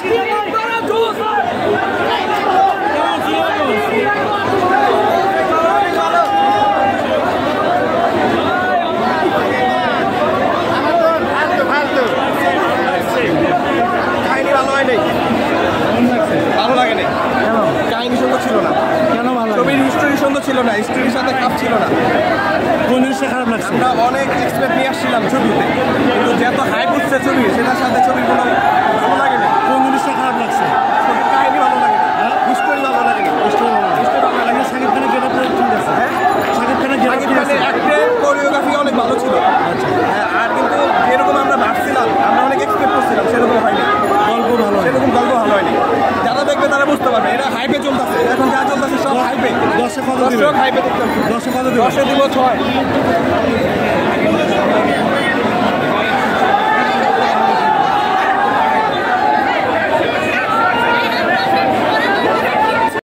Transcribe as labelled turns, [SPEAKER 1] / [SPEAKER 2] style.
[SPEAKER 1] ভালো লাগে নাই, কাহিনী সুন্দর ছিল না। কেন ভালো? ছবির হিস্টোরি সুন্দর ছিল না, হিস্টোরির সাথে খাপ ছিল না।
[SPEAKER 2] কোন জিনিসটা খারাপ লাগছে?
[SPEAKER 1] আমরা অনেক এক্সপেক্ট নিয়ে আসছিলাম ছবিতে, কিন্তু যত হাইপ উঠছে ছবি, সেটার সাথে ছবির কোনো ভালো লাগে না।
[SPEAKER 2] কোন জিনিসটা খারাপ লাগছে?
[SPEAKER 1] ছবির কাহিনী ভালো লাগে না, হিস্টোরি ভালো লাগে না।
[SPEAKER 2] শাকিব খানের গেট আপ ঠিক আছে, হ্যাঁ শাকিব খানের
[SPEAKER 1] অ্যাক্টিং কোরিওগ্রাফি অনেক ভালো ছিল। হ্যাঁ, আর কিন্তু যেরকম আমরা ভাবছিলাম, আমরা অনেক এক্সপেক্ট করছিলাম, সেরকম হয়নি।
[SPEAKER 2] গল্প ভালো,
[SPEAKER 1] সেরকম গল্প ভালো হয়নি। যারা দেখবে তারা বুঝতে পারবে, এটা হাইপে চলতেছে, এখন যা চলতেছে সব হাইপে।
[SPEAKER 2] দর্শক
[SPEAKER 1] হাইপে দেখতে
[SPEAKER 2] 10
[SPEAKER 1] দিব 6।